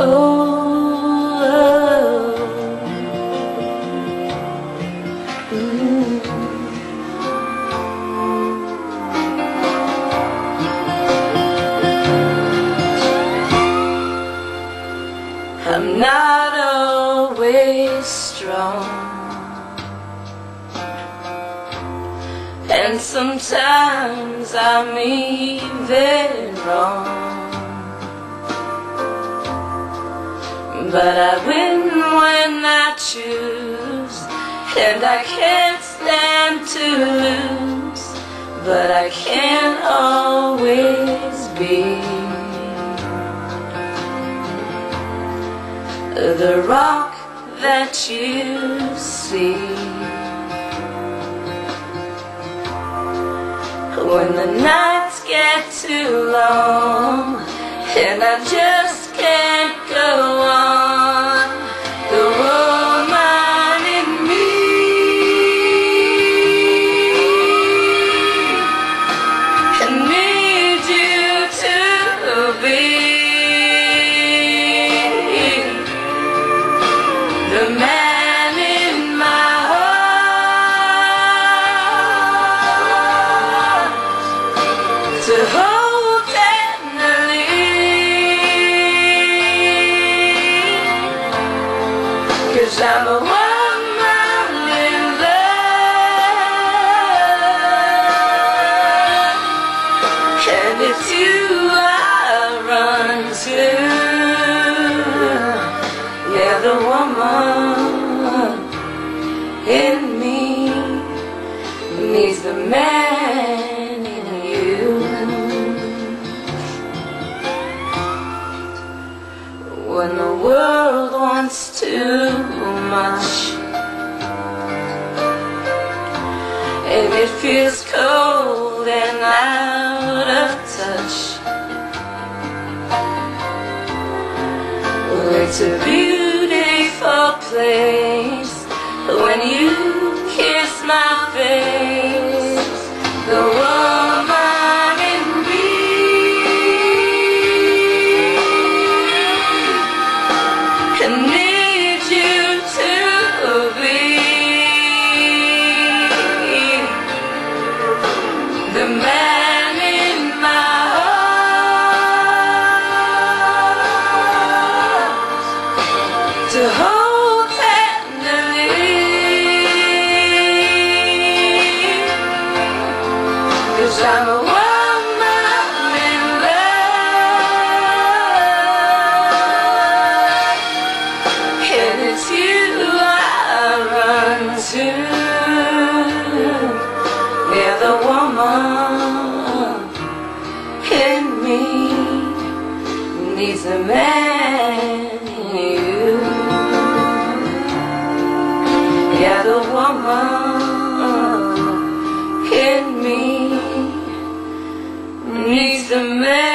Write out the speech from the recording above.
I'm not always strong, and sometimes I'm even wrong, but I win when I choose, and I can't stand to lose, but I can't always be the rock that you see. When the nights get too long and I just can't go on, the woman in me needs you to be the man in my heart, to hold tenderly, 'cause I'm a woman in love, and it's you I run to. Yeah, the woman in me needs the man in you. When the world wants too much and it feels cold and out of touch, it's a beautiful place when you kiss my face. The woman in me needs you to be the man in my heart, to hold tenderly, 'cause I'm a woman in love, and it's you I run to. Yeah, the woman in me needs a man in you. Yeah, the woman in me needs a man.